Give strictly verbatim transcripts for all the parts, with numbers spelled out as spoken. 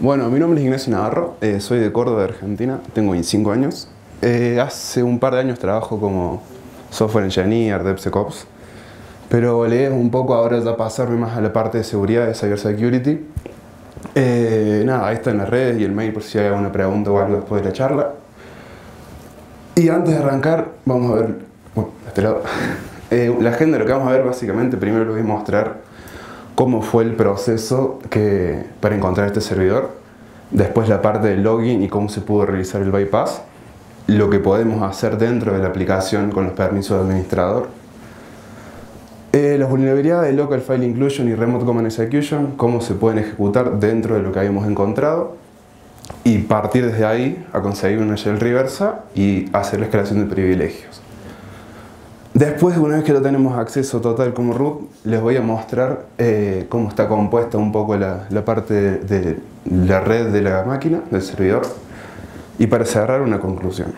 Bueno, mi nombre es Ignacio Navarro, eh, soy de Córdoba, de Argentina, tengo veinticinco años. Eh, hace un par de años trabajo como software engineer, DevSecOps, pero le un poco ahora ya pasarme más a la parte de seguridad, de cybersecurity. Eh, nada, ahí está en las redes y el mail por si hay alguna pregunta o algo después de la charla. Y antes de arrancar, vamos a ver, bueno, de este lado, eh, la agenda, lo que vamos a ver básicamente, primero les voy a mostrar cómo fue el proceso que, para encontrar este servidor, después la parte del login y cómo se pudo realizar el bypass, lo que podemos hacer dentro de la aplicación con los permisos de administrador, eh, las vulnerabilidades de Local File Inclusion y Remote Command Execution, cómo se pueden ejecutar dentro de lo que habíamos encontrado, y partir desde ahí a conseguir una shell reversa y hacer la escalación de privilegios. Después, una vez que ya tenemos acceso total como root, les voy a mostrar eh, cómo está compuesta un poco la, la parte de, de la red de la máquina, del servidor, y para cerrar una conclusión.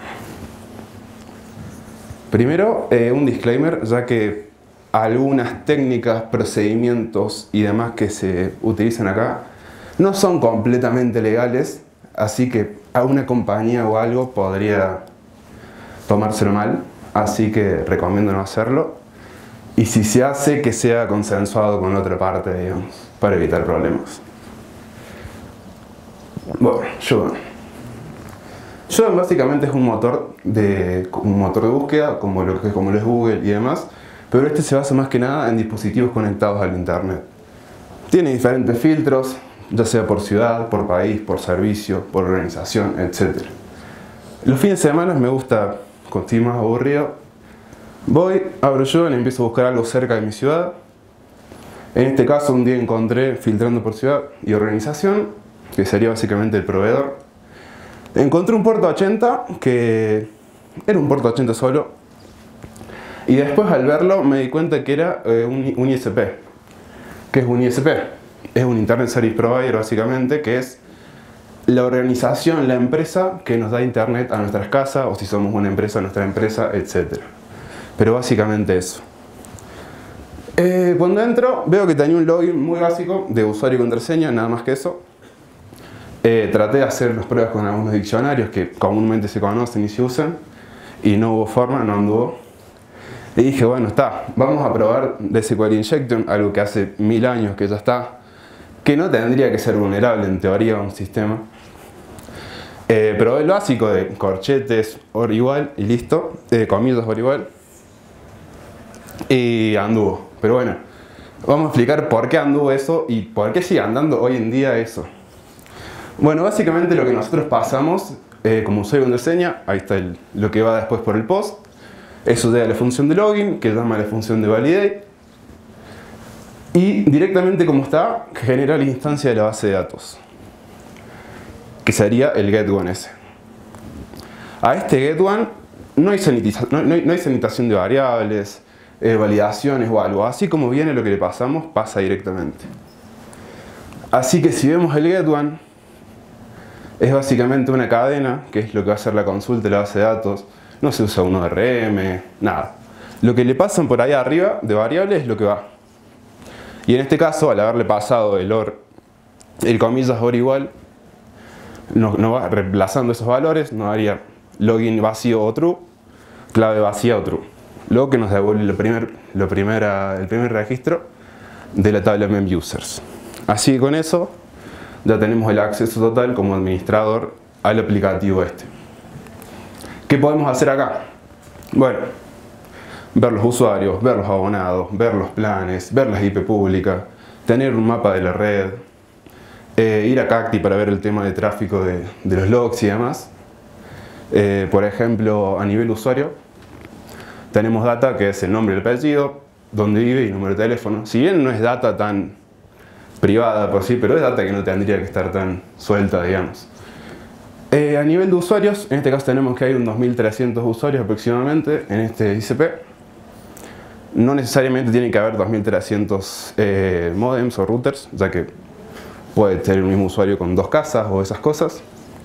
Primero, eh, un disclaimer, ya que algunas técnicas, procedimientos y demás que se utilizan acá no son completamente legales, así que a una compañía o algo podría tomárselo mal. Así que recomiendo no hacerlo, y si se hace, que sea consensuado con la otra parte, digamos, para evitar problemas. Bueno, Shodan. Shodan básicamente es un motor de, un motor de búsqueda, como lo que como lo es Google y demás, pero este se basa más que nada en dispositivos conectados al internet. Tiene diferentes filtros, ya sea por ciudad, por país, por servicio, por organización, etcétera. Los fines de semana me gusta, cuando estoy más aburrido, voy, abro yo y empiezo a buscar algo cerca de mi ciudad. En este caso, un día encontré filtrando por ciudad y organización, que sería básicamente el proveedor. Encontré un puerto ochenta, que era un puerto ochenta solo, y después al verlo me di cuenta que era eh, un, un I S P. ¿Qué es un I S P? Es un Internet Service Provider básicamente, que es la organización, la empresa que nos da internet a nuestras casas, o si somos una empresa, a nuestra empresa, etcétera. Pero básicamente eso. Eh, cuando entro, veo que tenía un login muy básico de usuario y contraseña, nada más que eso. Eh, traté de hacer las pruebas con algunos diccionarios que comúnmente se conocen y se usan, y no hubo forma, no anduvo. Y dije, bueno, está, vamos a probar D S Q L Injection, algo que hace mil años que ya está, que no tendría que ser vulnerable en teoría a un sistema. Eh, probé el básico de corchetes, or igual y listo, eh, comillas or igual, y anduvo. Pero bueno, vamos a explicar por qué anduvo eso y por qué sigue andando hoy en día eso. Bueno, básicamente lo que nosotros pasamos eh, como usuario y contraseña, ahí está el, lo que va después por el post, eso llega a la función de login, que llama a la función de validate, y directamente como está, genera la instancia de la base de datos, que sería el get one ese. A este get one no hay, no, no, hay, no hay sanitización de variables, eh, validaciones o algo. Así como viene lo que le pasamos, pasa directamente. Así que si vemos el get one, es básicamente una cadena, que es lo que va a hacer la consulta de la base de datos. No se usa un O R M, nada. Lo que le pasan por ahí arriba de variables es lo que va. Y en este caso, al haberle pasado el or, el comillas or igual, nos, nos va reemplazando esos valores, nos daría login vacío o true, clave vacía o true. Luego que nos devuelve lo primer, lo primera, el primer registro de la tabla mem users. Así que con eso ya tenemos el acceso total como administrador al aplicativo este. ¿Qué podemos hacer acá? Bueno, ver los usuarios, ver los abonados, ver los planes, ver las I P públicas, tener un mapa de la red, eh, ir a Cacti para ver el tema de tráfico de, de los logs y demás. Eh, por ejemplo, a nivel usuario, tenemos data que es el nombre y el apellido, dónde vive y número de teléfono. Si bien no es data tan privada por sí, pero es data que no tendría que estar tan suelta, digamos. Eh, a nivel de usuarios, en este caso tenemos que hay un dos mil trescientos usuarios aproximadamente en este I C P. No necesariamente tiene que haber dos mil trescientos eh, modems o routers, ya que puede tener el mismo usuario con dos casas o esas cosas.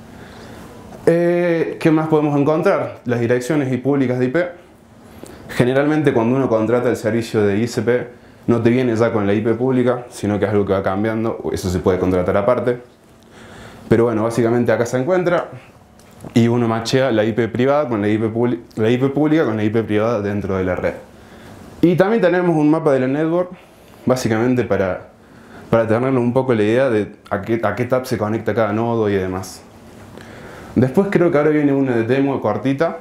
Eh, ¿Qué más podemos encontrar? Las direcciones públicas de I P. Generalmente cuando uno contrata el servicio de I C P no te viene ya con la I P pública, sino que es algo que va cambiando, eso se puede contratar aparte. Pero bueno, básicamente acá se encuentra y uno machea la I P privada con la I P, la I P pública con la I P privada dentro de la red. Y también tenemos un mapa de la network, básicamente para, para tener un poco la idea de a qué, a qué tab se conecta cada nodo y demás. Después creo que ahora viene una de demo cortita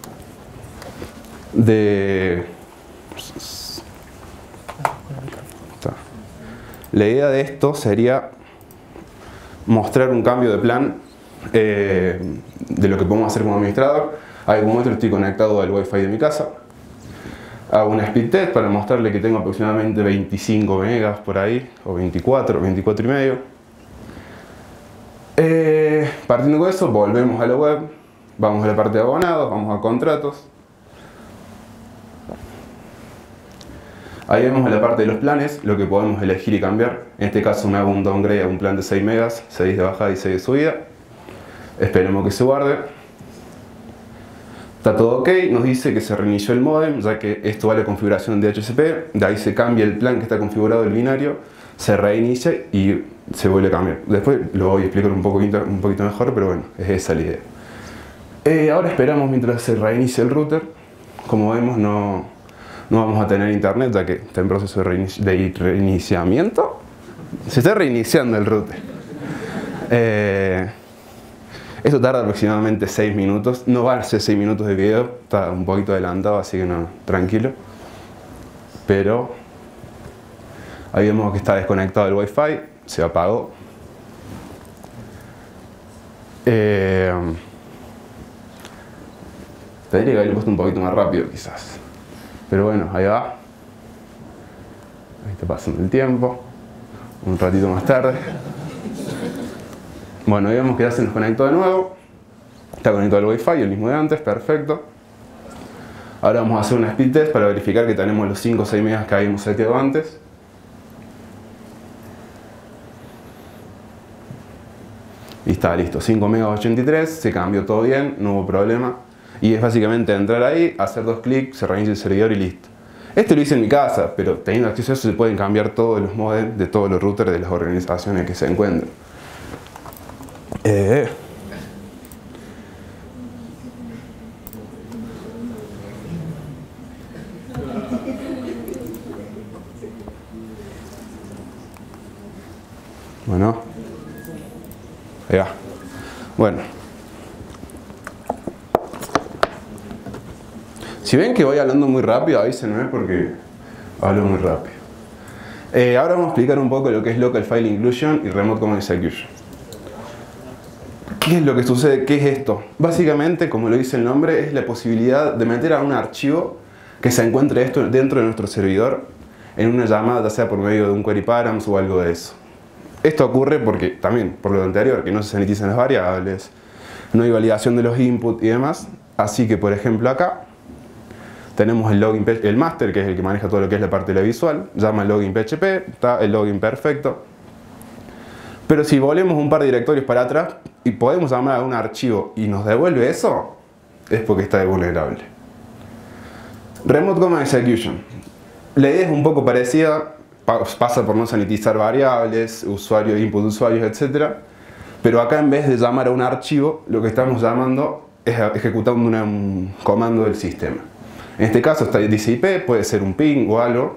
de... La idea de esto sería mostrar un cambio de plan eh, de lo que podemos hacer como administrador. Hay un momento estoy conectado al Wi-Fi de mi casa. Hago una speed test para mostrarle que tengo aproximadamente veinticinco megas por ahí, o veinticuatro, veinticuatro y medio. Eh, partiendo de eso, volvemos a la web, vamos a la parte de abonados, vamos a contratos. Ahí vemos en la parte de los planes lo que podemos elegir y cambiar. En este caso me hago un downgrade a un plan de seis megas, seis de bajada y seis de subida. Esperemos que se guarde. Está todo ok, nos dice que se reinició el modem, ya que esto va a la configuración de D H C P. De ahí se cambia el plan que está configurado el binario, se reinicia y se vuelve a cambiar. Después lo voy a explicar un poquito, un poquito mejor, pero bueno, es esa la idea. Eh, ahora esperamos mientras se reinicia el router. Como vemos no... No vamos a tener internet ya que está en proceso de, reinici de reiniciamiento. Se está reiniciando el router. Eh, esto tarda aproximadamente seis minutos. No va a ser seis minutos de video. Está un poquito adelantado, así que no, tranquilo. Pero ahí vemos que está desconectado el Wi-Fi. Se apagó. Eh, tendría que haberlo puesto un poquito más rápido quizás. Pero bueno, ahí va. Ahí está pasando el tiempo. Un ratito más tarde. Bueno, ahí vemos que ya se nos conectó de nuevo. Está conectado al Wi-Fi, el mismo de antes, perfecto. Ahora vamos a hacer una speed test para verificar que tenemos los cinco o seis megas que habíamos seteado antes. Y está listo, cinco megas ochenta y tres, se cambió todo bien, no hubo problema. Y es básicamente entrar ahí, hacer dos clics, se reinicia el servidor y listo. Esto lo hice en mi casa, pero teniendo acceso a eso se pueden cambiar todos los modems de todos los routers de las organizaciones que se encuentran. Eh. Bueno. Ahí va. Bueno. Si ven que voy hablando muy rápido, avísenme porque hablo muy rápido. Eh, ahora vamos a explicar un poco lo que es Local File Inclusion y Remote Command Execution. ¿Qué es lo que sucede? ¿Qué es esto? Básicamente, como lo dice el nombre, es la posibilidad de meter a un archivo que se encuentre esto dentro de nuestro servidor en una llamada, ya sea por medio de un query params o algo de eso. Esto ocurre porque, también, por lo anterior, que no se sanitizan las variables, no hay validación de los inputs y demás. Así que, por ejemplo, acá tenemos el login, el master, que es el que maneja todo lo que es la parte de la visual, llama el login P H P, está el login perfecto. Pero si volvemos un par de directorios para atrás y podemos llamar a un archivo y nos devuelve eso, es porque está vulnerable. Remote Command Execution. La idea es un poco parecida, pasa por no sanitizar variables, usuarios, input de usuarios, etcétera. Pero acá en vez de llamar a un archivo, lo que estamos llamando es ejecutando una, un comando del sistema. En este caso está dice I P, puede ser un ping o algo.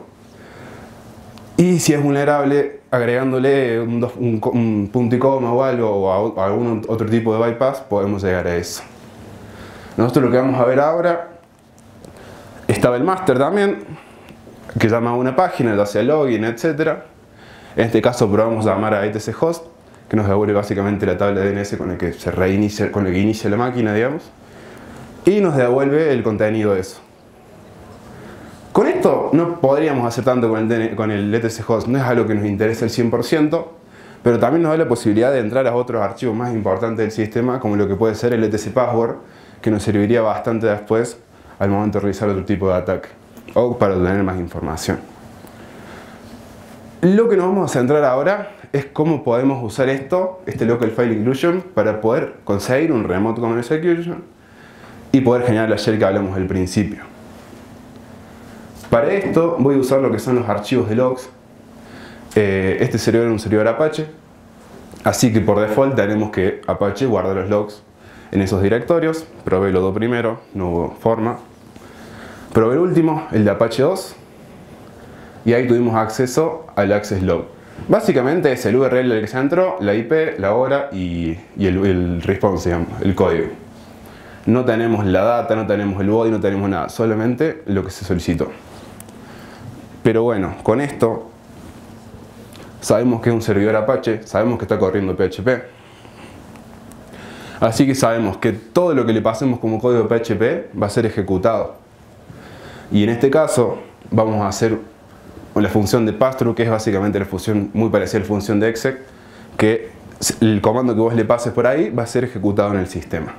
Y si es vulnerable, agregándole un, un, un punto y coma o algo, o a, algún otro tipo de bypass, podemos llegar a eso. Nosotros lo que vamos a ver ahora, estaba el master también, que llama a una página, ya sea login, etcétera. En este caso probamos a llamar a E T C host, que nos devuelve básicamente la tabla de D N S con el que se reinicia, con el que inicia la máquina, digamos. Y nos devuelve el contenido de eso. Con esto no podríamos hacer tanto con el, con el E T C host, no es algo que nos interese al cien por ciento, pero también nos da la posibilidad de entrar a otros archivos más importantes del sistema, como lo que puede ser el E T C password, que nos serviría bastante después al momento de realizar otro tipo de ataque, o para obtener más información. Lo que nos vamos a centrar ahora es cómo podemos usar esto, este Local File Inclusion, para poder conseguir un Remote Command Execution y poder generar la shell que hablamos al principio. Para esto voy a usar lo que son los archivos de logs. Eh, este servidor es un servidor Apache. Así que por default tenemos que Apache guarda los logs en esos directorios. Probé los dos primero, no hubo forma. Probé el último, el de Apache dos, y ahí tuvimos acceso al access log. Básicamente es el U R L del que se entró, la I P, la hora y, y el, el response, digamos, el código. No tenemos la data, no tenemos el body, no tenemos nada, solamente lo que se solicitó. Pero bueno, con esto sabemos que es un servidor Apache, sabemos que está corriendo P H P. Así que sabemos que todo lo que le pasemos como código P H P va a ser ejecutado. Y en este caso vamos a hacer la función de pass-through, que es básicamente la función muy parecida a la función de exec, que el comando que vos le pases por ahí va a ser ejecutado en el sistema.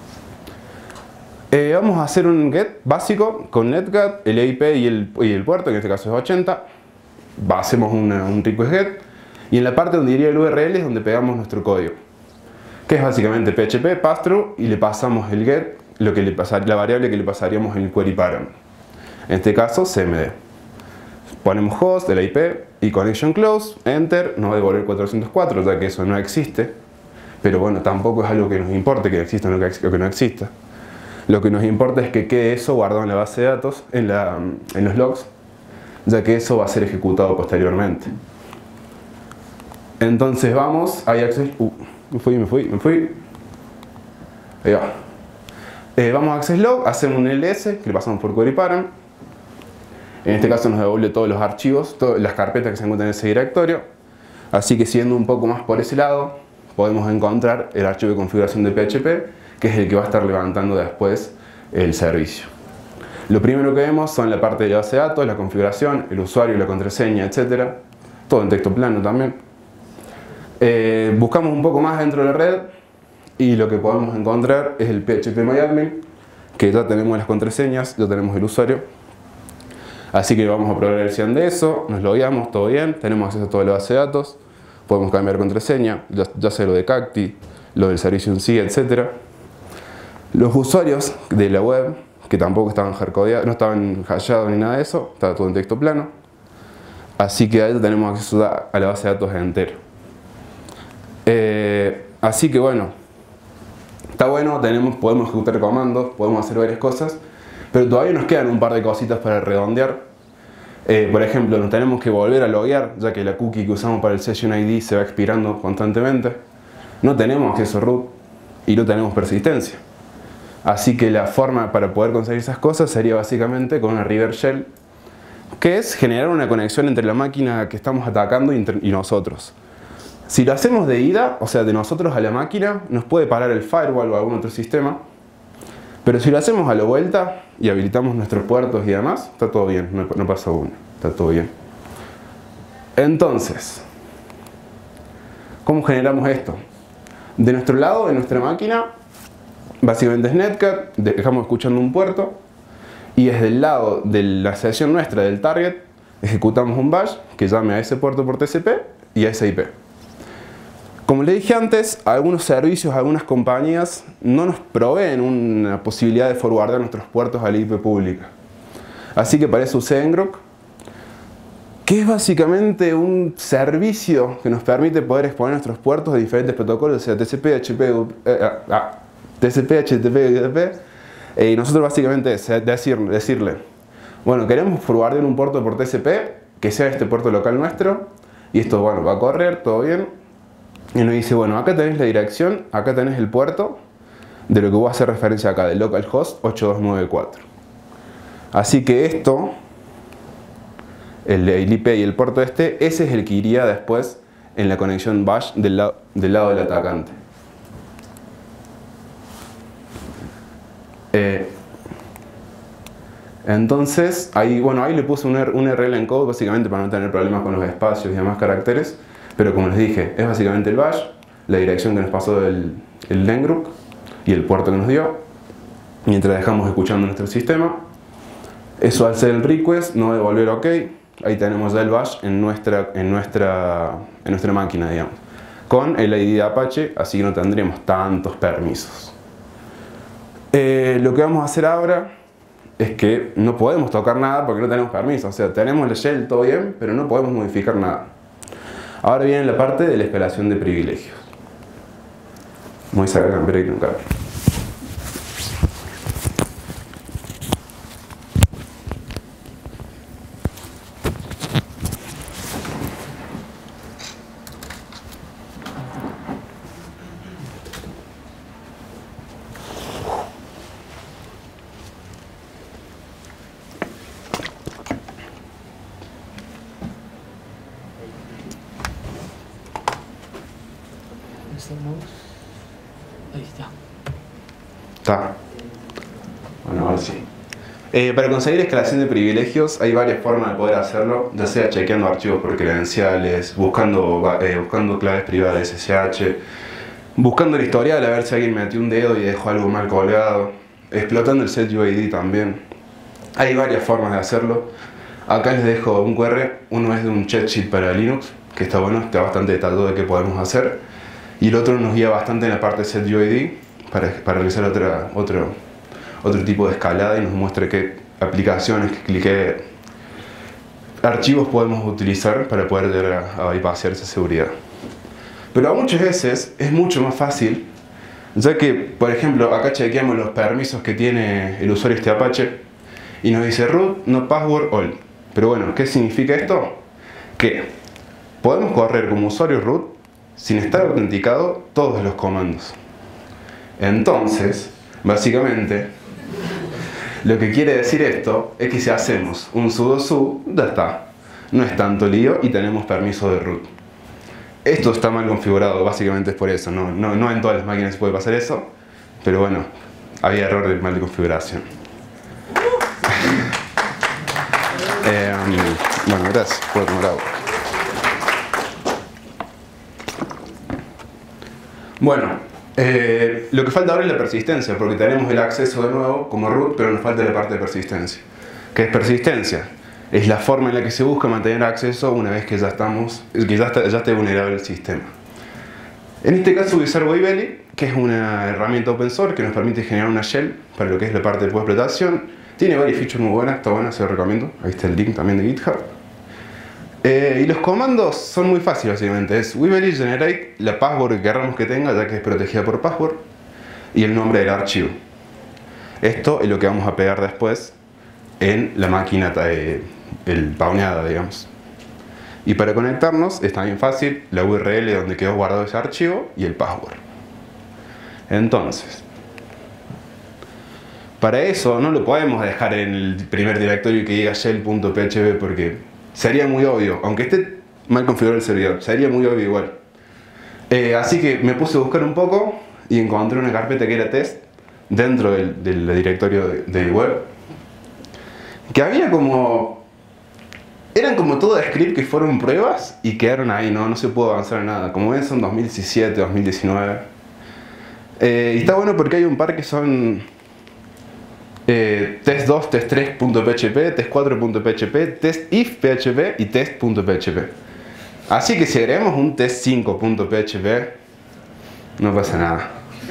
Eh, vamos a hacer un get básico con netcat, el I P y el, y el puerto, en este caso es ochenta. Hacemos una, un request get, y en la parte donde iría el U R L es donde pegamos nuestro código, que es básicamente P H P, pass-through, y le pasamos el get, lo que le pasar, la variable que le pasaríamos en el query param. En este caso C M D. Ponemos host, el I P y connection close, enter, nos va a devolver cuatrocientos cuatro, ya que eso no existe. Pero bueno, tampoco es algo que nos importe que exista o que, que no exista. Lo que nos importa es que quede eso guardado en la base de datos, en, la, en los logs, ya que eso va a ser ejecutado posteriormente. Entonces vamos, hay access, uh, me fui, me fui, me fui. Ahí va. Eh, vamos a access log, hacemos un L S que le pasamos por query param. En este caso nos devuelve todos los archivos, todas las carpetas que se encuentran en ese directorio. Así que siendo un poco más por ese lado, podemos encontrar el archivo de configuración de P H P, que es el que va a estar levantando después el servicio. Lo primero que vemos son la parte de la base de datos, la configuración, el usuario, la contraseña, etcétera. Todo en texto plano también. Eh, buscamos un poco más dentro de la red y lo que podemos encontrar es el P H P MyAdmin, que ya tenemos las contraseñas, ya tenemos el usuario. Así que vamos a probar la versión de eso, nos logueamos, todo bien, tenemos acceso a toda la base de datos, podemos cambiar contraseña, ya, ya sea lo de Cacti, lo del servicio en sí, etcétera. Los usuarios de la web, que tampoco estaban hardcodeados, no estaban hashados ni nada de eso, estaba todo en texto plano. Así que ahí tenemos acceso a la base de datos entero. Eh, así que bueno, está bueno, tenemos, podemos ejecutar comandos, podemos hacer varias cosas, pero todavía nos quedan un par de cositas para redondear. Eh, por ejemplo, nos tenemos que volver a loguear, ya que la cookie que usamos para el Session I D se va expirando constantemente. No tenemos acceso root y no tenemos persistencia. Así que la forma para poder conseguir esas cosas sería básicamente con una reverse shell, que es generar una conexión entre la máquina que estamos atacando y nosotros. Si lo hacemos de ida, o sea, de nosotros a la máquina, nos puede parar el firewall o algún otro sistema. Pero si lo hacemos a la vuelta y habilitamos nuestros puertos y demás, está todo bien, no, no pasa uno, está todo bien. Entonces, ¿cómo generamos esto? De nuestro lado, de nuestra máquina, básicamente es netcat, dejamos escuchando un puerto, y desde el lado de la sesión nuestra del target, ejecutamos un bash que llame a ese puerto por T C P y a esa I P. Como le dije antes, algunos servicios, algunas compañías no nos proveen una posibilidad de forwardar nuestros puertos a la I P pública. Así que para eso usé ngrok, que es básicamente un servicio que nos permite poder exponer nuestros puertos de diferentes protocolos, o sea, T C P, H T T P, eh, ah, T C P, H T T P, U D P, eh, y nosotros básicamente es decir, decirle, bueno, queremos forwardar un puerto por T C P, que sea este puerto local nuestro, y esto, bueno, va a correr, todo bien. Y nos dice, bueno, acá tenés la dirección, acá tenés el puerto de lo que voy a hacer referencia acá, del localhost ocho dos nueve cuatro. Así que esto, el, el I P y el puerto este, ese es el que iría después en la conexión bash del, la, del lado del atacante. Eh, entonces, ahí, bueno, ahí le puse un, un U R L encode básicamente para no tener problemas con los espacios y demás caracteres. Pero como les dije, es básicamente el bash, la dirección que nos pasó el, el ngrok y el puerto que nos dio, mientras dejamos escuchando nuestro sistema. Eso al ser el request no va a devolver OK, ahí tenemos ya el bash en nuestra, en nuestra, en nuestra máquina, digamos, con el I D de Apache, así que no tendremos tantos permisos. Eh, lo que vamos a hacer ahora es que no podemos tocar nada porque no tenemos permiso, o sea, tenemos la shell, todo bien, pero no podemos modificar nada. Ahora viene la parte de la escalación de privilegios. Voy a sacar el campero y no cabe. Ahí está. Está. Bueno, ahora sí. Eh, para conseguir escalación de privilegios hay varias formas de poder hacerlo, ya sea chequeando archivos por credenciales, buscando, eh, buscando claves privadas de S S H, buscando el historial a ver si alguien metió un dedo y dejó algo mal colgado, explotando el set U I D también. Hay varias formas de hacerlo. Acá les dejo un Q R, uno es de un cheat sheet para Linux, que está bueno, está bastante detallado de qué podemos hacer. Y el otro nos guía bastante en la parte de set U I D para, para realizar otra, otro, otro tipo de escalada y nos muestra qué aplicaciones, qué cliqué, archivos podemos utilizar para poder llegar a, a bypassear esa seguridad. Pero muchas veces es mucho más fácil, ya que, por ejemplo, acá chequeamos los permisos que tiene el usuario este Apache y nos dice root, no password, all. Pero bueno, ¿qué significa esto? Que podemos correr como usuario root sin estar autenticado todos los comandos. Entonces, básicamente, lo que quiere decir esto es que si hacemos un sudo su, ya está. No es tanto lío y tenemos permiso de root. Esto está mal configurado, básicamente es por eso. No, no, no en todas las máquinas se puede pasar eso, pero bueno, había error de mal de configuración. eh, bueno, gracias. Puedo tomar agua. Bueno, eh, lo que falta ahora es la persistencia, porque tenemos el acceso de nuevo como root, pero nos falta la parte de persistencia. ¿Qué es persistencia? Es la forma en la que se busca mantener acceso una vez que ya estamos, que ya está, ya esté vulnerable el sistema. En este caso voy a usar Wavelli, que es una herramienta open source que nos permite generar una shell para lo que es la parte de explotación. Tiene varias features muy buenas, está buena, se lo recomiendo. Ahí está el link también de GitHub. Eh, y los comandos son muy fáciles básicamente. Es Wavelli generate la password que queramos que tenga, ya que es protegida por password, y el nombre del archivo. Esto es lo que vamos a pegar después en la máquina eh, el pauneada, digamos. Y para conectarnos está bien fácil, la U R L donde quedó guardado ese archivo y el password. Entonces, para eso no lo podemos dejar en el primer directorio que diga shell punto p h p porque sería muy obvio, aunque esté mal configurado el servidor, sería muy obvio igual. Eh, así que me puse a buscar un poco y encontré una carpeta que era test dentro del, del directorio de, de web, que había como... eran como todo script que fueron pruebas y quedaron ahí, no, no se pudo avanzar en nada. Como ven son dos mil diecisiete, dos mil diecinueve. Eh, y está bueno porque hay un par que son eh, test dos, test tres punto p h p, test cuatro punto p h p, test if punto p h p y test punto p h p. Así que si agregamos un test cinco punto p h p, no pasa nada.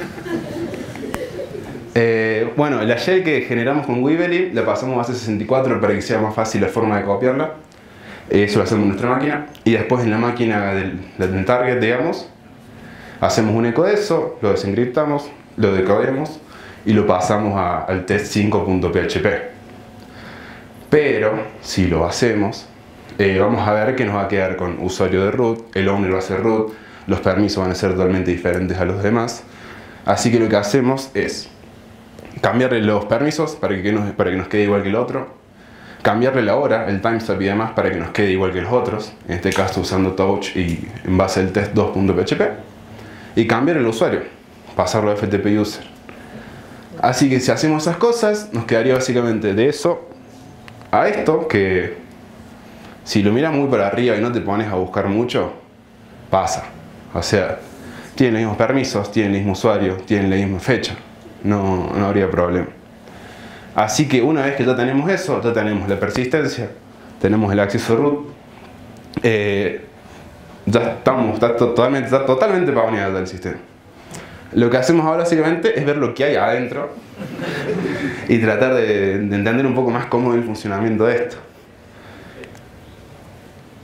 Eh, bueno, la shell que generamos con Wavelli la pasamos a base sesenta y cuatro para que sea más fácil la forma de copiarla. Eso lo hacemos en nuestra máquina. Y después en la máquina del, del target, digamos, hacemos un eco de eso, lo desencriptamos, lo decodemos y lo pasamos a, al test cinco punto p h p. Pero, si lo hacemos, eh, vamos a ver que nos va a quedar con usuario de root, el owner va a ser root, los permisos van a ser totalmente diferentes a los demás. Así que lo que hacemos es cambiarle los permisos para que nos, para que nos quede igual que el otro, cambiarle la hora, el timestamp y demás para que nos quede igual que los otros, en este caso usando touch y en base al test dos punto p h p, y cambiar el usuario, pasarlo a F T P user. Así que si hacemos esas cosas, nos quedaría básicamente de eso a esto, que si lo miras muy para arriba y no te pones a buscar mucho, pasa. O sea, tienen los mismos permisos, tienen el mismo usuario, tienen la misma fecha. No, no habría problema. Así que una vez que ya tenemos eso, ya tenemos la persistencia, tenemos el acceso root, eh, ya estamos, está totalmente, está totalmente pavoneado el sistema. Lo que hacemos ahora básicamente es ver lo que hay adentro y tratar de, de entender un poco más cómo es el funcionamiento de esto.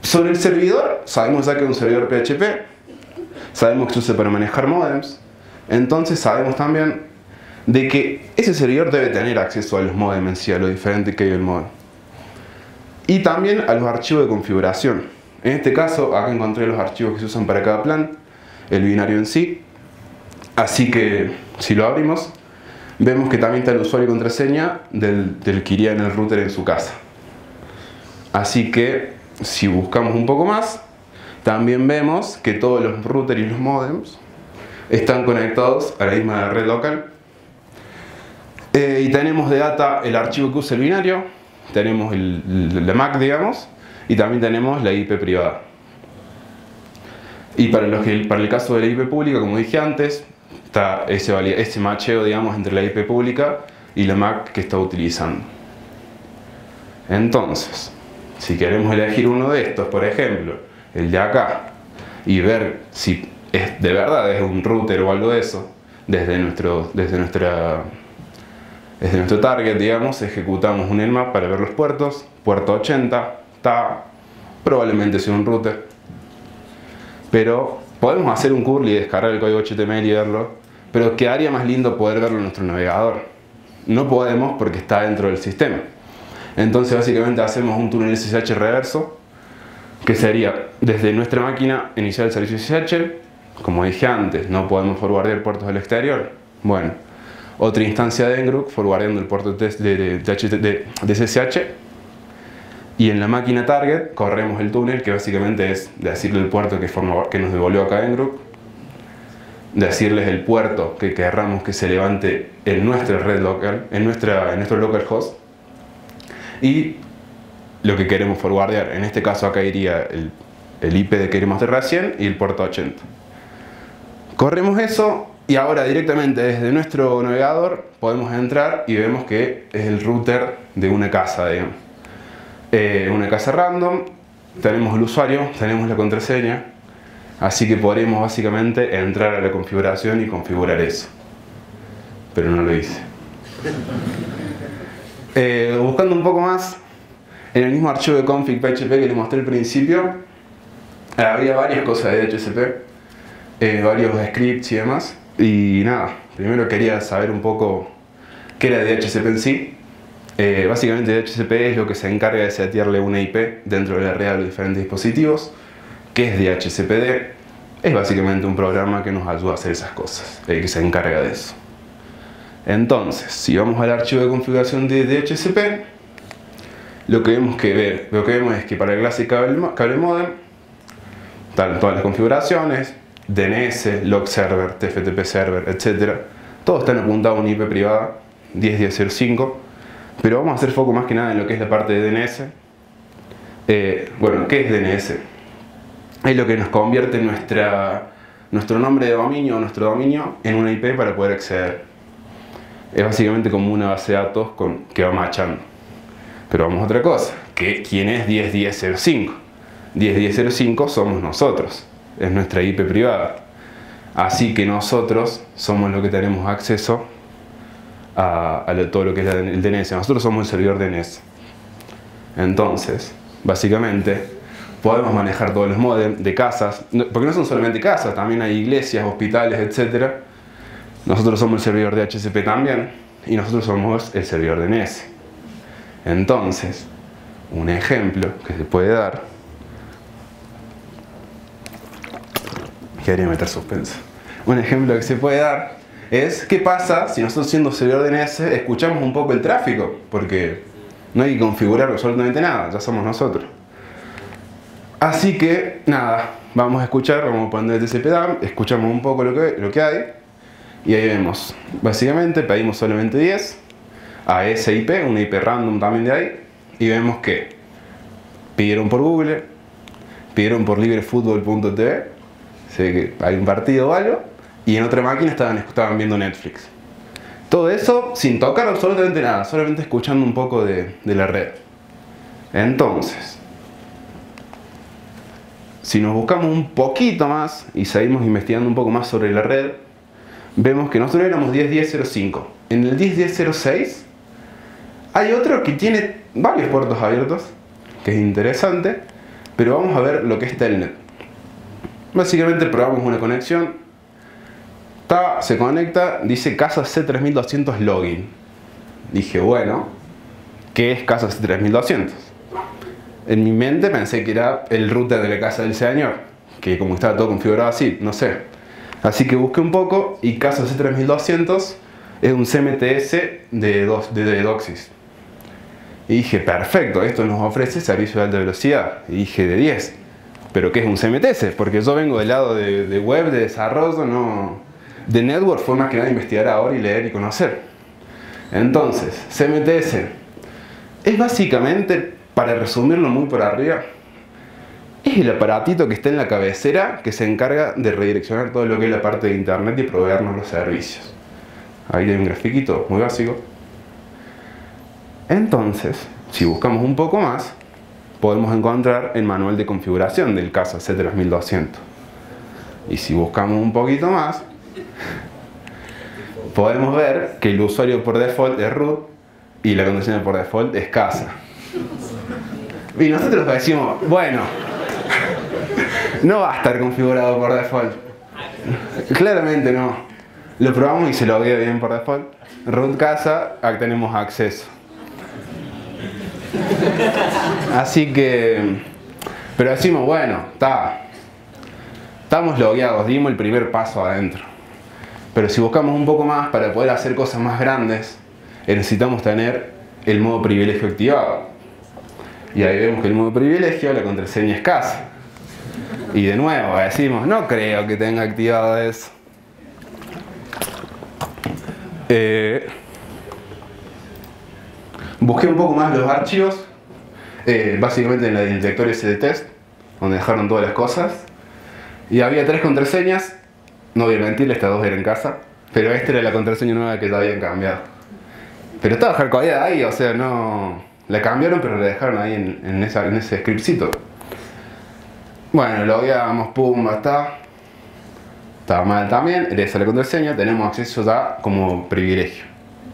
Sobre el servidor, sabemos ya que es un servidor P H P, sabemos que se usa para manejar modems, entonces sabemos también de que ese servidor debe tener acceso a los modems en sí, a lo diferente que hay el modem. Y también a los archivos de configuración. En este caso, acá encontré los archivos que se usan para cada plan, el binario en sí. Así que, si lo abrimos, vemos que también está el usuario y contraseña del, del que iría en el router en su casa. Así que, si buscamos un poco más, también vemos que todos los routers y los modems están conectados a la misma red local. Eh, y tenemos de data el archivo que usa el binario, tenemos el, la M A C, digamos, y también tenemos la I P privada. Y para, los que, para el caso de la I P pública, como dije antes, está ese, ese macheo, digamos, entre la I P pública y la M A C que está utilizando. Entonces, si queremos elegir uno de estos, por ejemplo, el de acá, y ver si es, de verdad es un router o algo de eso, desde nuestro, desde nuestra, desde nuestro target, digamos, ejecutamos un nmap para ver los puertos, puerto ochenta, está, probablemente sea un router, pero podemos hacer un curl y descargar el código H T M L y verlo, pero quedaría más lindo poder verlo en nuestro navegador. No podemos porque está dentro del sistema. Entonces básicamente hacemos un túnel S S H reverso, que sería desde nuestra máquina iniciar el servicio S S H. Como dije antes, no podemos forwardear puertos del exterior. Bueno, otra instancia de Ngrok forwardeando el puerto de, de, de, de, de, de S S H. Y en la máquina target corremos el túnel, que básicamente es decirle el puerto que, forma, que nos devolvió acá Ngrok, decirles el puerto que querramos que se levante en nuestra red local, en, nuestra, en nuestro localhost, y lo que queremos forwardear. En este caso acá iría el, el I P de que queremos de recién y el puerto ochenta. Corremos eso y ahora directamente desde nuestro navegador podemos entrar y vemos que es el router de una casa, digamos. Eh, una casa random, tenemos el usuario, tenemos la contraseña, así que podremos básicamente entrar a la configuración y configurar eso. Pero no lo hice. Eh, buscando un poco más, en el mismo archivo de config P H P que les mostré al principio, había varias cosas de D H C P, eh, varios scripts y demás. Y nada, primero quería saber un poco qué era D H C P en sí. Eh, básicamente D H C P es lo que se encarga de setearle una I P dentro de la red a los diferentes dispositivos. ¿Qué es D H C P D? Es básicamente un programa que nos ayuda a hacer esas cosas, el que se encarga de eso. Entonces, si vamos al archivo de configuración de D H C P, lo que vemos, que ver, lo que vemos es que para el clase cable, cable modem están todas las configuraciones, D N S, log server, T F T P server, etcétera. Todos están apuntados a una I P privada diez punto diez punto cero cinco, pero vamos a hacer foco más que nada en lo que es la parte de D N S. Eh, bueno, ¿qué es D N S? Es lo que nos convierte nuestra, nuestro nombre de dominio o nuestro dominio en una I P para poder acceder. Es básicamente como una base de datos con, que va machando. Pero vamos a otra cosa, que ¿quién es diez punto diez punto cero cinco? diez punto diez punto cero cinco somos nosotros, es nuestra I P privada. Así que nosotros somos los que tenemos acceso a, a lo, todo lo que es el D N S. Nosotros somos el servidor D N S. Entonces, básicamente, podemos manejar todos los modems de casas, porque no son solamente casas, también hay iglesias, hospitales, etcétera. Nosotros somos el servidor de D H C P también, y nosotros somos el servidor D N S. Entonces, un ejemplo que se puede dar, quería meter suspenso, un ejemplo que se puede dar es qué pasa si nosotros, siendo servidor D N S, escuchamos un poco el tráfico, porque no hay que configurar absolutamente nada, ya somos nosotros. Así que, nada, vamos a escuchar, vamos a poner el T C P D A M, escuchamos un poco lo que, lo que hay, y ahí vemos, básicamente pedimos solamente diez a esa I P, una I P random también de ahí, y vemos que pidieron por Google, pidieron por librefutbol punto t v, sé que hay un partido o algo, y en otra máquina estaban, estaban viendo Netflix. Todo eso sin tocar absolutamente nada, solamente escuchando un poco de, de la red. Entonces, si nos buscamos un poquito más y seguimos investigando un poco más sobre la red, vemos que nosotros éramos diez punto diez punto cero cinco. En el diez punto diez punto cero seis hay otro que tiene varios puertos abiertos, que es interesante, Pero vamos a ver lo que es Telnet. Básicamente probamos una conexión. Ta, se conecta, dice casa C tres mil doscientos login. Dije, bueno, ¿qué es casa C tres mil doscientos? En mi mente pensé que era el router de la casa del señor, que como estaba todo configurado así, no sé. Así que busqué un poco y casa C tres mil doscientos es un C M T S de, dos, de, de DOCSIS. Y dije, perfecto, esto nos ofrece servicio de alta velocidad. Y dije, de diez. ¿Pero qué es un C M T S? Porque yo vengo del lado de, de web, de desarrollo, no... De network fue más que nada investigar ahora y leer y conocer. Entonces, C M T S es básicamente, para resumirlo muy por arriba, es el aparatito que está en la cabecera que se encarga de redireccionar todo lo que es la parte de internet y proveernos los servicios. Ahí hay un grafiquito muy básico. Entonces, si buscamos un poco más, podemos encontrar el manual de configuración del casa C tres mil doscientos. Y si buscamos un poquito más, podemos ver que el usuario por default es root y la contraseña por default es casa. Y nosotros decimos, bueno, no va a estar configurado por default. Claramente no. Lo probamos y se loguea bien por default. Root casa, aquí tenemos acceso. Así que, pero decimos, bueno, está, estamos logueados, dimos el primer paso adentro. Pero si buscamos un poco más para poder hacer cosas más grandes, necesitamos tener el modo privilegio activado. Y ahí vemos que el modo privilegio, la contraseña es casa. Y de nuevo decimos, no creo que tenga activado eso. Eh, busqué un poco más los archivos, eh, básicamente en el directorio ese de test, donde dejaron todas las cosas. Y había tres contraseñas. No voy a mentir, estas dos eran en casa, pero esta era la contraseña nueva que ya habían cambiado. Pero estaba hardcodeada ahí, o sea, no... La cambiaron, pero la dejaron ahí en, en, esa, en ese scriptcito. Bueno, lo logueamos, pum, está. Estaba mal también, esa es la contraseña, tenemos acceso ya como privilegio.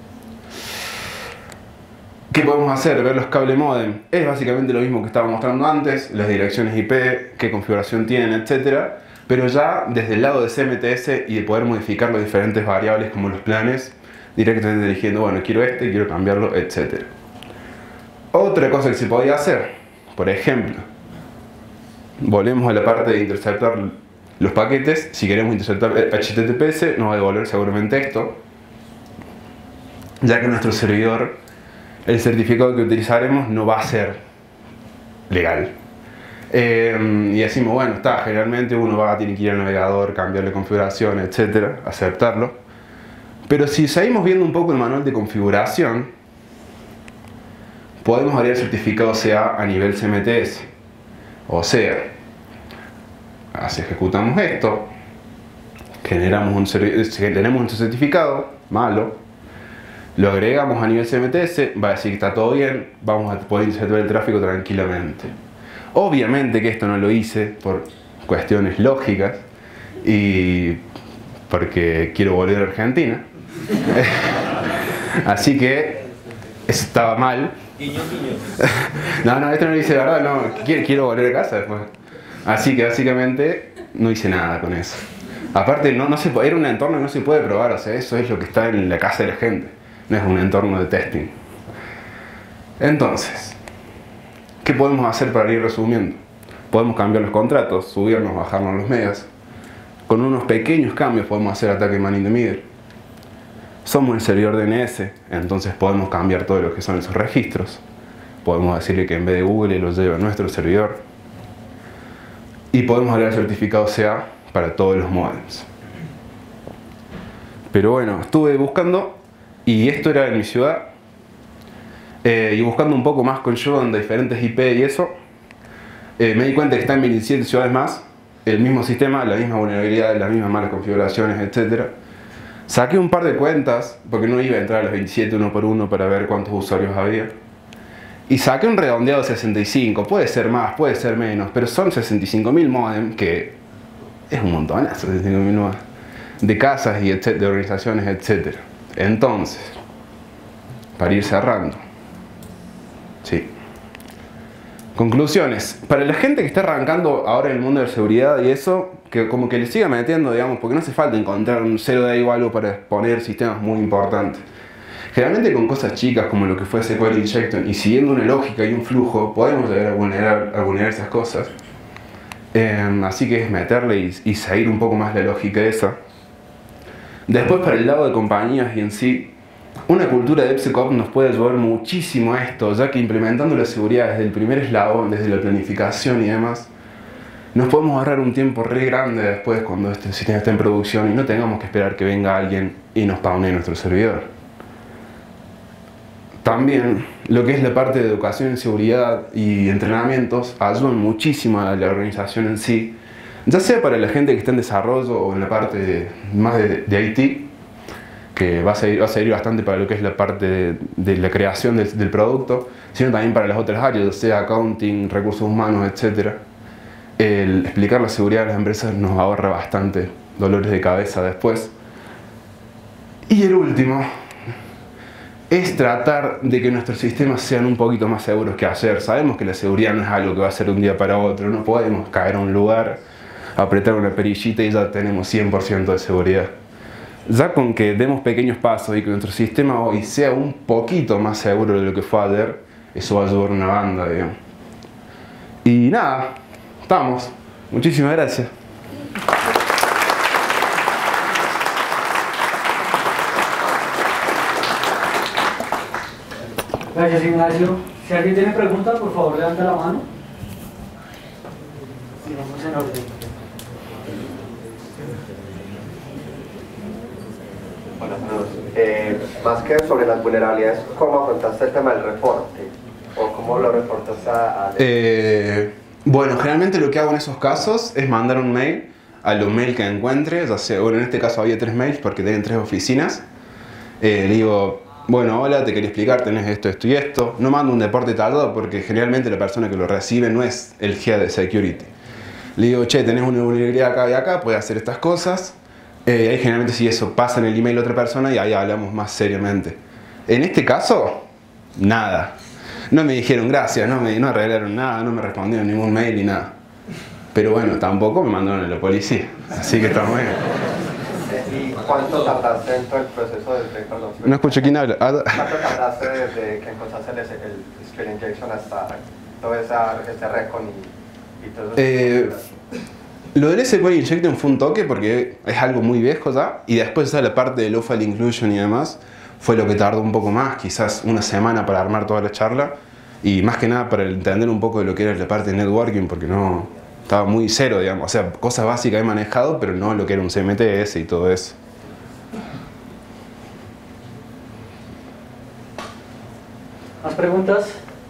¿Qué podemos hacer? Ver los cables modem. Es básicamente lo mismo que estaba mostrando antes, las direcciones I P, qué configuración tienen, etcétera. Pero ya desde el lado de C M T S y de poder modificar las diferentes variables como los planes, directamente dirigiendo, bueno, quiero este, quiero cambiarlo, etcétera. Otra cosa que se podía hacer, por ejemplo, volvemos a la parte de interceptar los paquetes. Si queremos interceptar H T T P S, nos va a devolver seguramente esto, ya que nuestro servidor, el certificado que utilizaremos no va a ser legal. Eh, y decimos, bueno, está, generalmente uno va a tener que ir al navegador, cambiarle configuración, etcétera, aceptarlo. Pero si seguimos viendo un poco el manual de configuración, podemos variar el certificado C A a nivel C M T S. O sea, así ejecutamos esto, generamos un, tenemos un certificado malo, lo agregamos a nivel C M T S, va a decir que está todo bien, vamos a poder interceptar el tráfico tranquilamente. Obviamente que esto no lo hice por cuestiones lógicas y porque quiero volver a Argentina. Así que eso estaba mal. No, no, esto no lo hice de verdad, no, quiero, quiero volver a casa después. Así que básicamente no hice nada con eso. Aparte, no, no se puede, era un entorno que no se puede probar, o sea, eso es lo que está en la casa de la gente. No es un entorno de testing. Entonces, ¿qué podemos hacer para ir resumiendo? Podemos cambiar los contratos, subirnos, bajarnos los megas. Con unos pequeños cambios podemos hacer ataque man in the middle. Somos el servidor D N S, entonces podemos cambiar todo lo que son esos registros. Podemos decirle que en vez de Google lo lleve a nuestro servidor. Y podemos agregar certificado C A para todos los modems. Pero bueno, estuve buscando, y esto era en mi ciudad, eh, y buscando un poco más con Jordan de diferentes I P y eso, eh, me di cuenta que está en veintisiete ciudades más, el mismo sistema, la misma vulnerabilidad, las mismas malas configuraciones, etcétera. Saqué un par de cuentas, porque no iba a entrar a los veintisiete uno por uno para ver cuántos usuarios había. Y saqué un redondeado de sesenta y cinco, puede ser más, puede ser menos, pero son sesenta y cinco mil modem, que es un montón, sesenta y cinco mil modem, de casas y de organizaciones, etcétera. Entonces, para ir cerrando, sí. Conclusiones. Para la gente que está arrancando ahora en el mundo de la seguridad y eso, que como que le siga metiendo, digamos, porque no hace falta encontrar un cero day o algo para exponer sistemas muy importantes. Generalmente con cosas chicas como lo que fue S Q L Injection y siguiendo una lógica y un flujo, podemos llegar a vulnerar, a vulnerar esas cosas. Eh, así que es meterle y, y seguir un poco más la lógica esa. Después, para el lado de compañías y en sí, una cultura de DevSecOps nos puede ayudar muchísimo a esto, ya que implementando la seguridad desde el primer eslabón, desde la planificación y demás, nos podemos ahorrar un tiempo re grande después cuando este sistema esté en producción y no tengamos que esperar que venga alguien y nos pawnee nuestro servidor. También lo que es la parte de educación en seguridad y entrenamientos ayudan muchísimo a la organización en sí, ya sea para la gente que está en desarrollo o en la parte de, más de, de I T, que va a, servir, va a servir bastante para lo que es la parte de, de la creación del, del producto, sino también para las otras áreas, ya sea accounting, recursos humanos, etcétera. El explicar la seguridad de las empresas nos ahorra bastante dolores de cabeza después. Y el último es tratar de que nuestros sistemas sean un poquito más seguros que ayer. Sabemos que la seguridad no es algo que va a ser de un día para otro, no podemos caer a un lugar, apretar una perillita y ya tenemos cien por ciento de seguridad. Ya con que demos pequeños pasos y que nuestro sistema hoy sea un poquito más seguro de lo que fue ayer, eso va a ayudar a una banda, digamos. Y nada, estamos. Muchísimas gracias. Gracias, Ignacio. Si alguien tiene preguntas, por favor, levanta la mano. Y vamos en orden. Hola, saludos. Eh, más que sobre las vulnerabilidades, ¿cómo afrontaste el tema del reporte? ¿O cómo lo reportaste a...? a... Eh, bueno, generalmente lo que hago en esos casos es mandar un mail a los mails que encuentre, ya sea, bueno, en este caso había tres mails porque tienen tres oficinas. Eh, le digo, bueno, hola, te quería explicar, tenés esto, esto y esto. No mando un reporte tardado porque generalmente la persona que lo recibe no es el G A de Security. Le digo, che, tenés una vulnerabilidad acá y acá, puedes hacer estas cosas. Eh, ahí generalmente si eso pasa en el email a otra persona y ahí hablamos más seriamente. En este caso, nada. No me dijeron gracias, no me no arreglaron nada, no me respondieron ningún mail ni nada. Pero bueno, tampoco me mandaron a la policía, así que estamos bien. ¿Y cuánto tardaste en todo el proceso desde, perdón, No escucho quién habla. ¿Cuánto tardaste desde que empezaste el, el Skill Injection hasta todo esa, ese recon y, y todo eso? Eh, Lo del S Q L Injection fue un toque porque es algo muy viejo ya, y después esa la parte de low-file inclusion y demás fue lo que tardó un poco más, quizás una semana para armar toda la charla y más que nada para entender un poco de lo que era la parte de networking porque no estaba muy cero, digamos, o sea, cosas básicas he manejado pero no lo que era un C M T S y todo eso. ¿Más preguntas?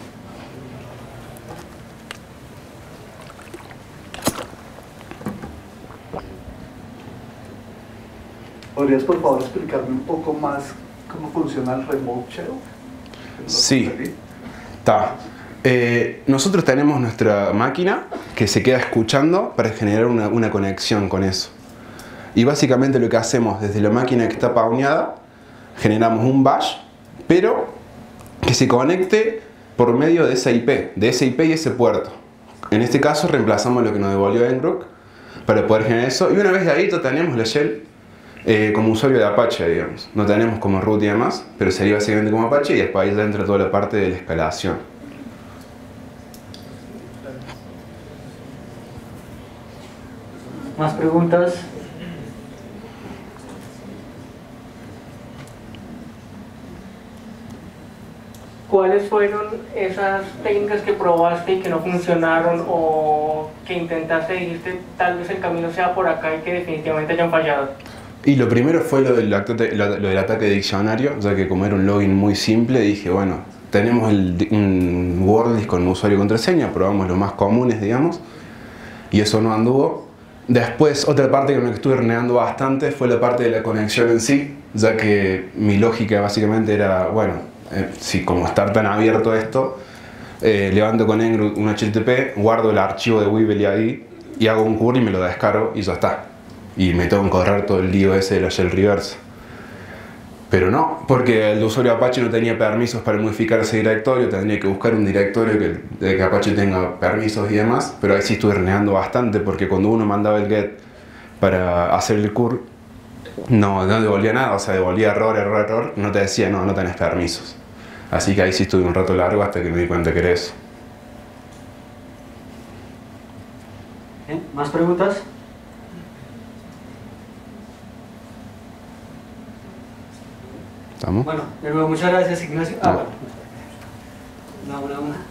¿Podrías por favor explicarme un poco más cómo funciona el remote shell? Sí, está. Eh, nosotros tenemos nuestra máquina que se queda escuchando para generar una, una conexión con eso. Y básicamente lo que hacemos desde la máquina que está pawneada, generamos un bash, pero que se conecte por medio de esa I P, de esa I P y ese puerto. En este caso reemplazamos lo que nos devolvió Ngrok para poder generar eso. Y una vez de ahí ya tenemos la shell eh, como usuario de Apache, digamos. No tenemos como root y demás, pero sería básicamente como Apache y después ahí ya entra toda la parte de la escalación. ¿Más preguntas? ¿Cuáles fueron esas técnicas que probaste y que no funcionaron o que intentaste y dijiste tal vez el camino sea por acá y que definitivamente hayan fallado? Y lo primero fue lo del, ataque, lo, lo del ataque de diccionario, ya que como era un login muy simple, dije, bueno, tenemos el, un WordList con usuario y contraseña, probamos los más comunes, digamos, y eso no anduvo. Después, otra parte con la que estuve renegando bastante fue la parte de la conexión en sí, ya que mi lógica básicamente era, bueno, eh, si como estar tan abierto esto, eh, levanto con Ngrok un H T T P, guardo el archivo de Weebly ahí y hago un curl y me lo descargo y ya está. Y me tengo que correr todo el lío ese de la shell reverse. Pero no, porque el usuario Apache no tenía permisos para modificar ese directorio, tendría que buscar un directorio que, de que Apache tenga permisos y demás, pero ahí sí estuve renegando bastante porque cuando uno mandaba el get para hacer el curl, no, no devolvía nada, o sea, devolvía error, error, error, no te decía, no, no tenés permisos. Así que ahí sí estuve un rato largo hasta que me di cuenta que era eso. ¿Eh? ¿Más preguntas? ¿Estamos? Bueno, de nuevo, muchas gracias, Ignacio. Ah, No. bueno. Una, una, una.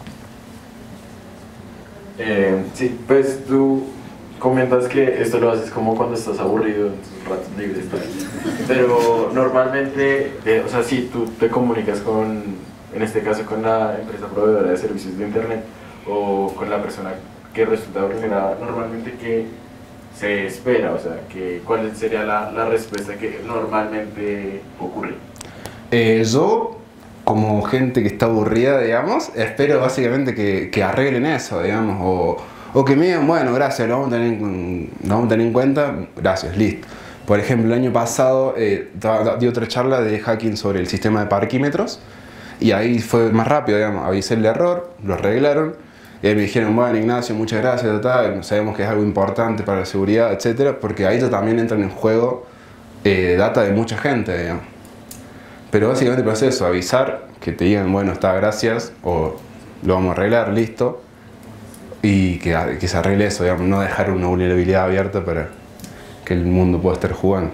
Eh, sí, pues tú comentas que esto lo haces como cuando estás aburrido en tus ratos libres, tal. Pero normalmente, eh, o sea, si tú te comunicas con, en este caso con la empresa proveedora de servicios de internet o con la persona que resulta vulnerada, normalmente ¿qué se espera? O sea, que, ¿cuál sería la, la respuesta que normalmente ocurre? Eh, yo, como gente que está aburrida, digamos, espero básicamente que, que arreglen eso, digamos, o, o que me digan, bueno, gracias, lo vamos a tener en, lo vamos a tener en cuenta, gracias, listo. Por ejemplo, el año pasado eh, da- da- di otra charla de hacking sobre el sistema de parquímetros y ahí fue más rápido, digamos, avisé el error, lo arreglaron y ahí me dijeron, bueno, Ignacio, muchas gracias, tal, sabemos que es algo importante para la seguridad, etcétera, porque ahí también entran en juego eh, data de mucha gente, digamos. Pero básicamente el proceso, avisar, que te digan, bueno, está, gracias, o lo vamos a arreglar, listo, y que, que se arregle eso, digamos, no dejar una vulnerabilidad abierta para que el mundo pueda estar jugando.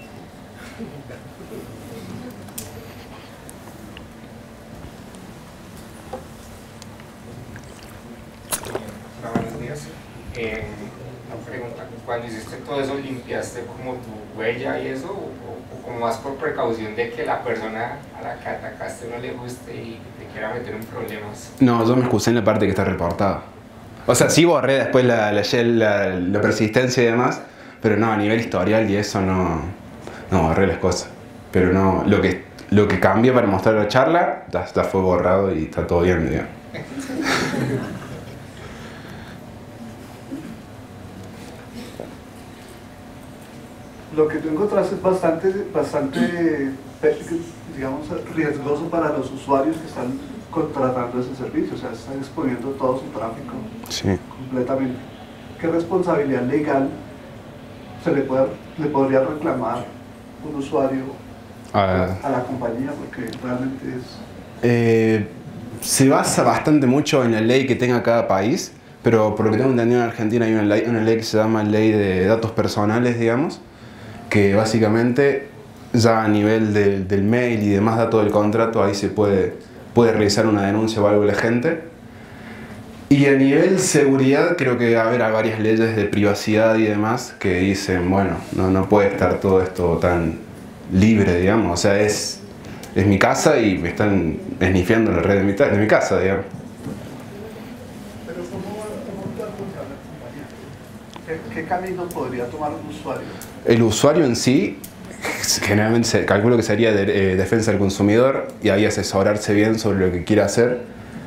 Hola, buenos días. Eh, una pregunta, cuando hiciste todo eso, ¿limpiaste como tu huella y eso? ¿O, o como más por precaución de que la persona a la que atacaste no le guste y te quiera meter en problemas? No, yo me excusé en la parte que está reportada. O sea, sí borré después la, la, la, la persistencia y demás, pero no, a nivel historial y eso no, no borré las cosas. Pero no, lo que, lo que cambié para mostrar la charla, ya, ya fue borrado y está todo bien, digamos. Lo que tú encontraste es bastante, bastante, digamos, riesgoso para los usuarios que están contratando ese servicio, o sea, están exponiendo todo su tráfico Sí. completamente. ¿Qué responsabilidad legal se le, puede, le podría reclamar un usuario Ah, a la compañía? Porque realmente es... Eh, se basa bastante mucho en la ley que tenga cada país, pero por lo que tengo entendido en Argentina hay una ley, una ley que se llama Ley de Datos Personales, digamos, que básicamente ya a nivel del, del mail y demás datos del contrato ahí se puede, puede realizar una denuncia o algo de la gente. Y a nivel seguridad creo que va a haber varias leyes de privacidad y demás que dicen, bueno, no, no puede estar todo esto tan libre, digamos, o sea, es... es mi casa y me están esnifiando la red de mi, de mi casa, digamos. Pero ¿cómo, cómo puede funcionar la compañía? ¿Qué, ¿Qué camino podría tomar un usuario? El usuario en sí, generalmente se calculo que sería de, eh, defensa del consumidor y ahí asesorarse bien sobre lo que quiere hacer,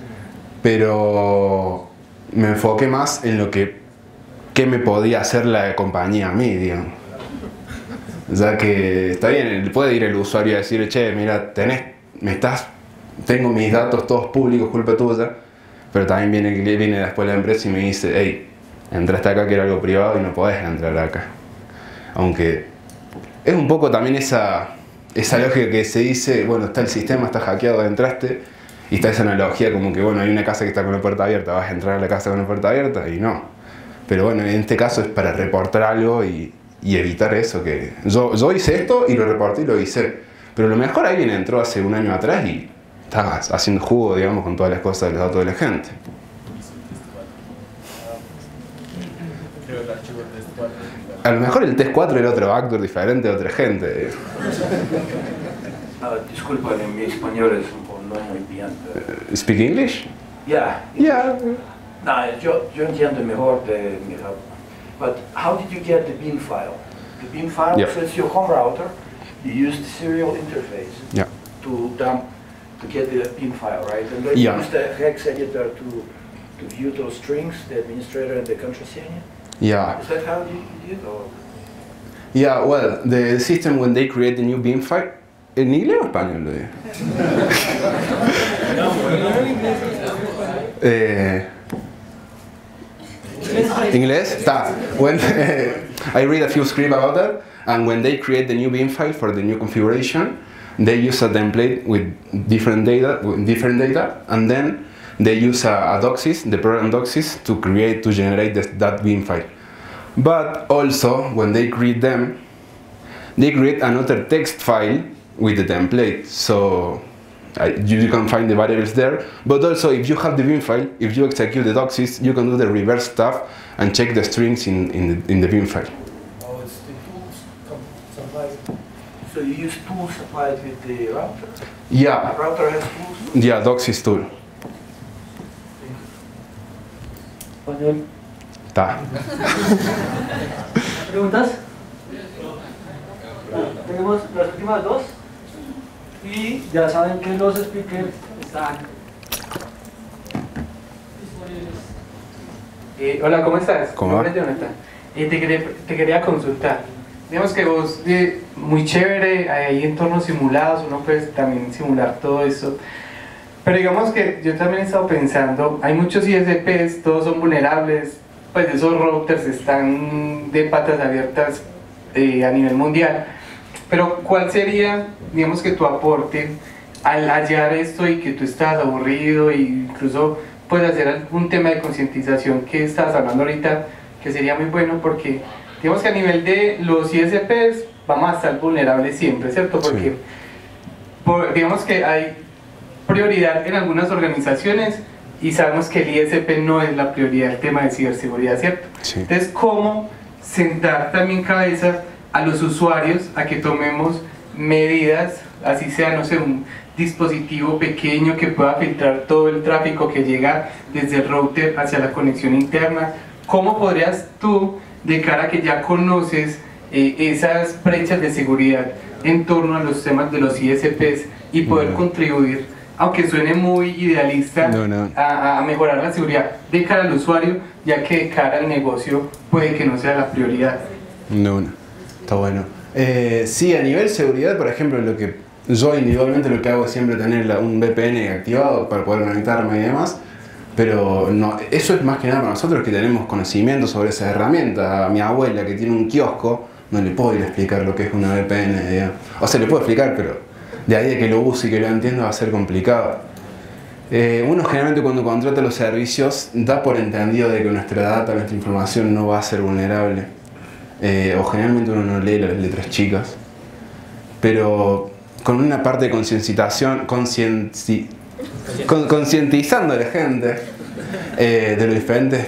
pero me enfoqué más en lo que qué me podía hacer la compañía a mí, digamos. Ya que está bien, puede ir el usuario a decir, che, mira, tenés, me estás, tengo mis datos todos públicos, culpa tuya, pero también viene, viene después la empresa y me dice, hey, entraste acá que era algo privado y no podés entrar acá. Aunque es un poco también esa, esa lógica que se dice, bueno, está el sistema, está hackeado, entraste, y está esa analogía como que, bueno, hay una casa que está con la puerta abierta, vas a entrar a la casa con la puerta abierta, y no. Pero bueno, en este caso es para reportar algo y, y evitar eso, que yo, yo hice esto y lo reporté y lo hice. Pero lo mejor alguien entró hace un año atrás y estaba haciendo jugo, digamos, con todas las cosas de los datos de la gente. A lo mejor el test cuatro era otro backdoor diferente de otra gente. Ah, disculpa, mi español es un poco no muy bien. pero- Speak English? Yeah. Yeah. No, yo, yo entiendo mejor de mi help. But how did you get the bin file? The bin file, Yeah. so it's your home router. You use the serial interface Yeah. to dump, to get the bin file, right? And then Yeah. you use the hex editor to, to view those strings, the administrator and the contraseña. Yeah. Is that how you did it? Or? Yeah, well, the system when they create the new bin file, ¿En inglés o español lo digo? eh, English? Está. When I read a few script about that, and when they create the new bin file for the new configuration, they use a template with different data, with different data, and then they use a, a docsys, the program docsys, to create, to generate this, that bin file. But also, when they create them, they create another text file with the template. So uh, you, you can find the variables there. But also, if you have the bin file, if you execute the docsys, you can do the reverse stuff and check the strings in, in, the, in the bin file. Oh, it's the tools supplied. So you use tools supplied with the router? Yeah. The router has tools? Yeah, docsys tool. Español. Ta. ¿Preguntas? Tenemos las últimas dos. Y ya saben que los speakers están disponibles. Eh, hola, ¿cómo estás? ¿Cómo va? Mi nombre es Jonathan. Eh, te, quería, te quería consultar. Digamos que vos, eh, muy chévere, hay entornos simulados, uno puede también simular todo eso. Pero digamos que yo también he estado pensando, hay muchos I S Ps, todos son vulnerables, pues esos routers están de patas abiertas eh, a nivel mundial. Pero ¿cuál sería, digamos que tu aporte al hallar esto y que tú estás aburrido e incluso puedes hacer algún tema de concientización que estás hablando ahorita, que sería muy bueno porque digamos que a nivel de los I S Ps vamos a estar vulnerables siempre, ¿cierto? Porque Sí. por, digamos que hay prioridad en algunas organizaciones y sabemos que el I S P no es la prioridad del tema de ciberseguridad, ¿cierto? Sí. Entonces, ¿cómo sentar también cabeza a los usuarios a que tomemos medidas, así sea, no sé, un dispositivo pequeño que pueda filtrar todo el tráfico que llega desde el router hacia la conexión interna? ¿Cómo podrías tú, de cara a que ya conoces eh, esas brechas de seguridad en torno a los temas de los I S Ps y poder No. contribuir, aunque suene muy idealista, No, no. A, a mejorar la seguridad de cara al usuario, ya que de cara al negocio puede que no sea la prioridad? No, no. Está bueno. Eh, sí, a nivel seguridad, por ejemplo, lo que yo individualmente lo que hago es siempre tener la- un V P N activado para poder conectarme y demás. Pero no, eso es más que nada para nosotros que tenemos conocimiento sobre esa herramienta. A mi abuela que tiene un kiosco, no le puedo ir a explicar lo que es una V P N, digamos. O sea, le puedo explicar, pero de ahí a que lo use y que lo entienda va a ser complicado. Eh, uno generalmente cuando contrata los servicios da por entendido de que nuestra data, nuestra información no va a ser vulnerable. Eh, o generalmente uno no lee las letras chicas. Pero con una parte de concienciación, concienci, con, concientizando a la gente eh, de los diferentes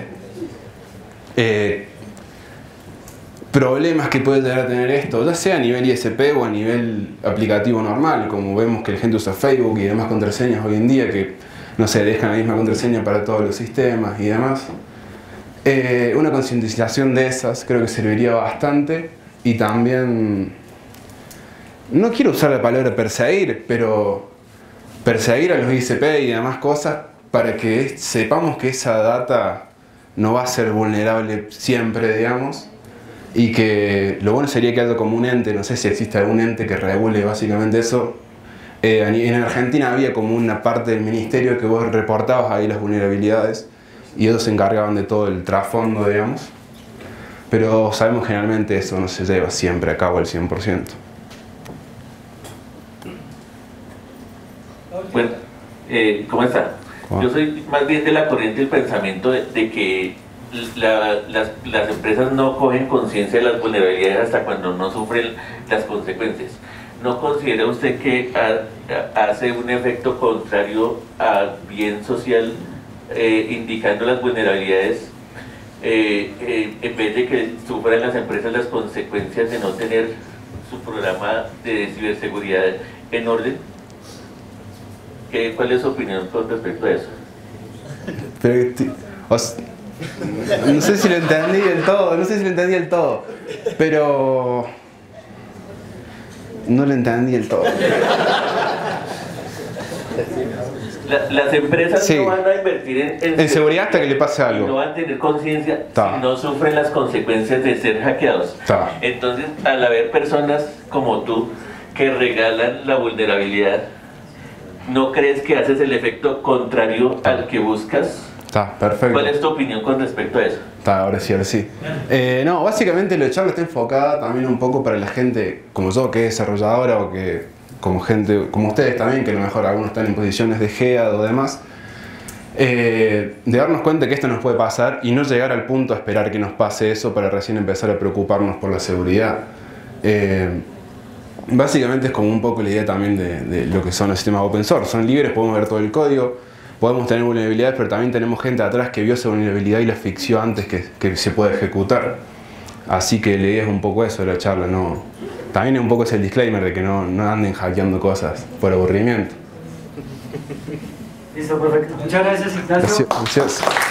eh, problemas que puede llegar a tener esto, ya sea a nivel I S P o a nivel aplicativo normal, como vemos que la gente usa Facebook y demás contraseñas hoy en día que no se dejan la misma contraseña para todos los sistemas y demás. Eh, una concientización de esas creo que serviría bastante y también, no quiero usar la palabra perseguir, pero perseguir a los I S P y demás cosas para que sepamos que esa data no va a ser vulnerable siempre, digamos, y que lo bueno sería que haya como un ente, no sé si existe algún ente que regule básicamente eso. Eh, en Argentina había como una parte del ministerio que vos reportabas ahí las vulnerabilidades y ellos se encargaban de todo el trasfondo, digamos. Pero sabemos generalmente eso no se lleva siempre a cabo al cien por ciento. Bueno, eh, ¿cómo está? ¿Cómo? Yo soy más bien de la corriente del pensamiento de, de que la, las, las empresas no cogen conciencia de las vulnerabilidades hasta cuando no sufren las consecuencias. ¿No considera usted que ha, ha, hace un efecto contrario al bien social eh, indicando las vulnerabilidades eh, eh, en vez de que sufran las empresas las consecuencias de no tener su programa de ciberseguridad en orden? ¿Qué, ¿Cuál es su opinión con respecto a eso? Pero, os, no sé si lo entendí del todo, no sé si lo entendí del todo, pero no lo entendí del todo. La, las empresas Sí. no van a invertir en, en, En seguridad hasta que le pase algo. y no van a tener conciencia Ta. si no sufren las consecuencias de ser hackeados. Ta. Entonces, al haber personas como tú que regalan la vulnerabilidad, ¿no crees que haces el efecto contrario al que buscas? Está, perfecto. ¿Cuál es tu opinión con respecto a eso? Está, ahora sí, ahora sí. Eh, no, básicamente la charla está enfocada también un poco para la gente como yo, que es desarrolladora, o que como gente, como ustedes también, que a lo mejor algunos están en posiciones de G E A D o demás, eh, de darnos cuenta que esto nos puede pasar y no llegar al punto a esperar que nos pase eso para recién empezar a preocuparnos por la seguridad. Eh, básicamente es como un poco la idea también de, de lo que son los sistemas open source. Son libres, podemos ver todo el código, podemos tener vulnerabilidades, pero también tenemos gente atrás que vio esa vulnerabilidad y la asfixió antes que, que se pueda ejecutar. Así que la idea es un poco eso de la charla, ¿no? También un poco es el disclaimer de que no, no anden hackeando cosas por aburrimiento. Listo, perfecto. Muchas gracias, Ignacio. Gracias. Gracias.